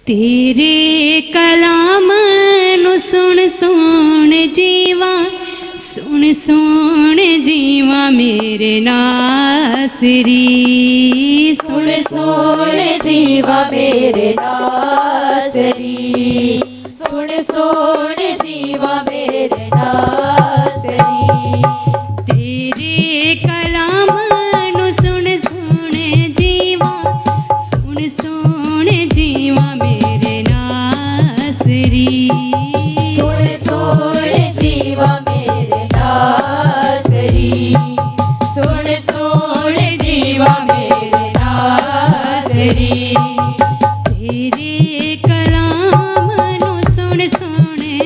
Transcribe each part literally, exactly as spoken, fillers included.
तेरे कलाम नु सुन सुन जीवा, सुन सुन जीवा मेरे नासरी, सुन सुन जीवा मेरे नासरी, सुन सुन जीवा मेरे नासरी। तेरे कलाम नु सुन सुन जीवा, सुन सुन जीवा मेरे नासरी, सुन सुन जीवा मेरे नासरी, सुन सुन जीवा मेरे नासरी। तेरे कलाम नु सुन सुन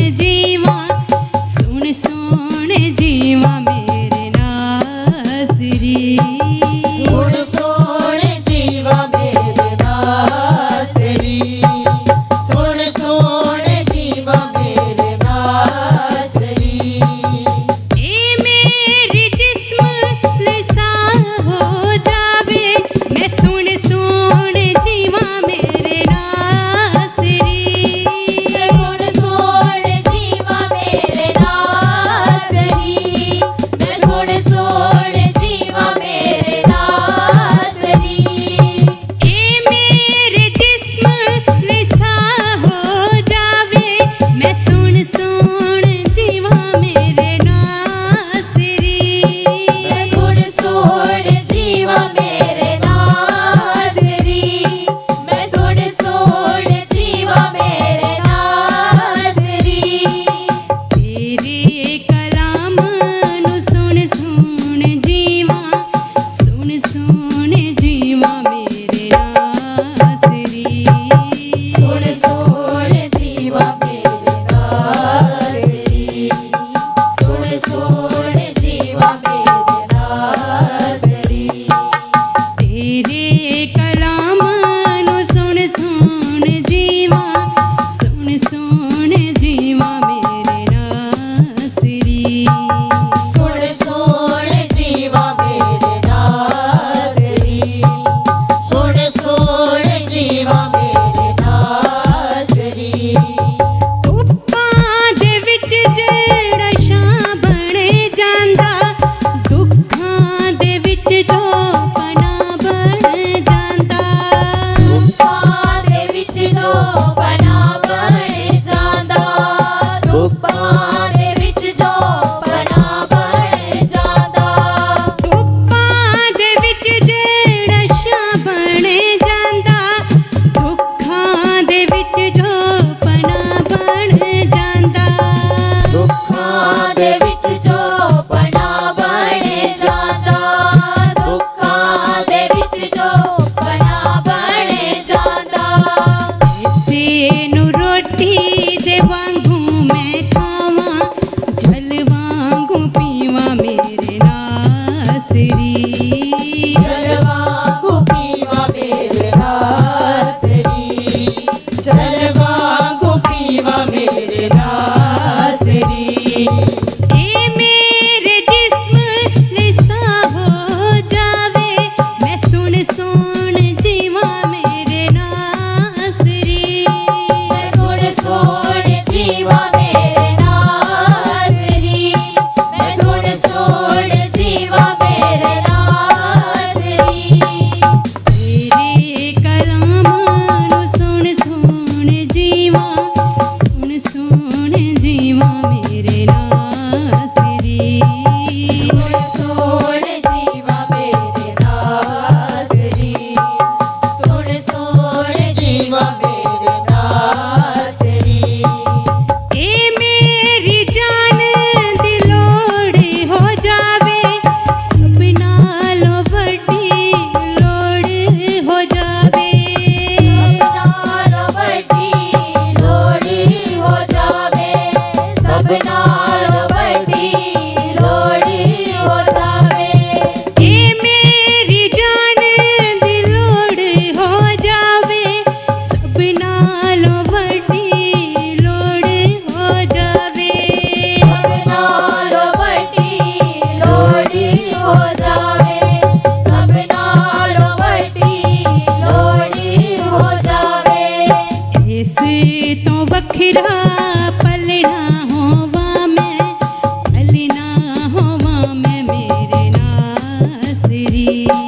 तो वखरा पलना होवा मैं, पलना होवा मैं मेरे नासरी।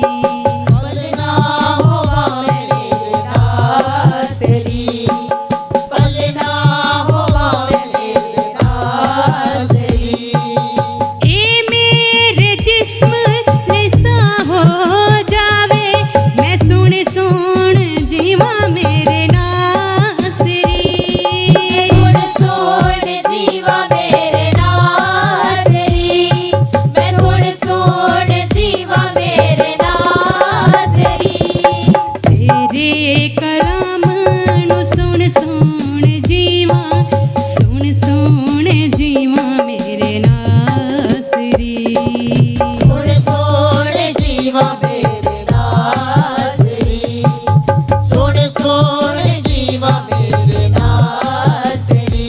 पलना होवा मेरे नासरी, पलना होवा मेरे नासरी। ए मेरे जिस्म लिसा हो जावे, मैं सुन सुन जीवा मेरे नासरी। सुन सुन जीवा मेरे नासरी, मैं सुन सुन जीवा मेरे नासरी। तेरे कलाम नु सुन सुन जीवा, सुन सुन जीवा मेरे नासरी। सुन सुन जीवा मेरे नासरी, सुन सुन जीवा मेरे नासरी।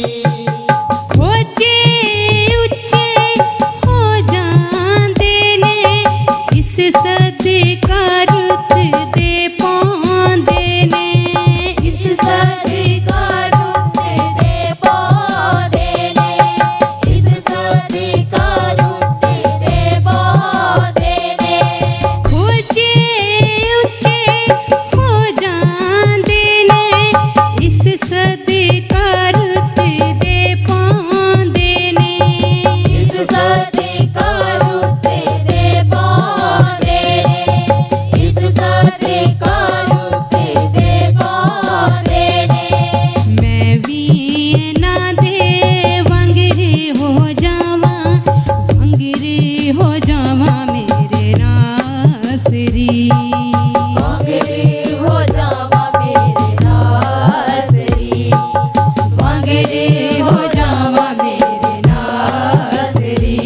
खोजे उच्चे हो जांदे ने, इस सदकार दे पांदे ने। इस सदकार दे पांदे ने, इस सदकार दे पांदे ने। खोजे उच्चे हो जांदे ने, इस सदकार दे पांदे ने। इस सदकार दे पांदे ने, इस सदकार दे पांदे ने। मैं भी ना दे वंगरे हो जावा, वंगरे हो जावा मेरे नासरी। वंगरे हो जावा मेरे नासरी, वंगरे हो जावा मेरे नासरी।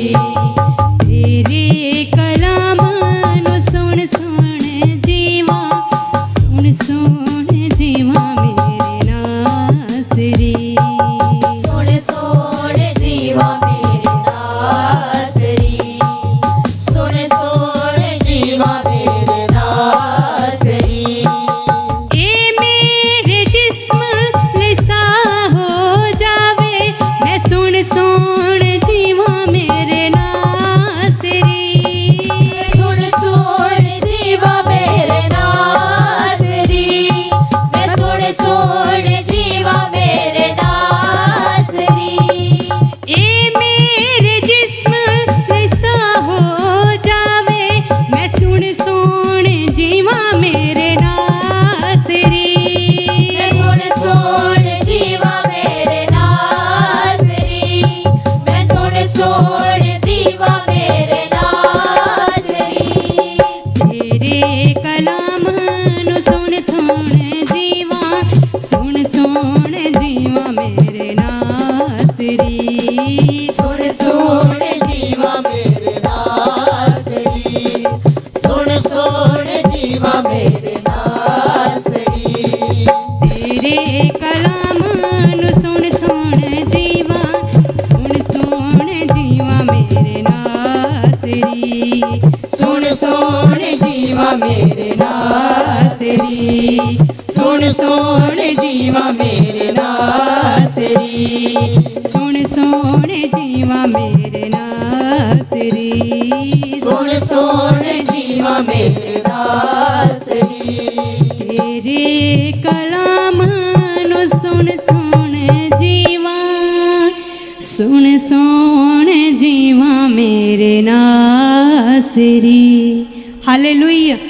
तेरे कलाम नु सुन सुन जीवा, सुन सुन जीवा मेरे नासरी। सुन सुन जीवा मेरे नासरी, सुन सुन जीवा मेरे नासरी। ए मेरे जिस्म लिसा हो जावे, मैं सुन सुन जीवा मेरे नासरी। सुन सुन जीवा मेरे नासरी, मैं सुन सुन जीवा मेरे नासरी। ए मेरे जिस्म लिसा हो जावे, मैं सुन सुन जीवा मेरे नासरी। सुन सुन जीवा मेरे नासरी, मैं सुन सुन जीवा मेरे नासरी। तेरे कलाम नु सुन सुन जीवा, सुन सुन जीवा मेरे नासरी। सुन सुन जीवा मेरे नासरी, सुन सुन जीवा मेरे नासरी। तेरे कलाम नु सुन सुन जीवा, सुन सुन जीवा मेरे नासरी। सुन सुन जीवा मेरे नासरी, सुन सुन जीवा मेरे नासरी। सुन सुन जीवा मेरे नासरी। सुन सुन जीवा मेरे नासरी। तेरे कलाम नु सुन सुन जीवा, सुन सुन जीवा मेरे नासरी। हालेलुया।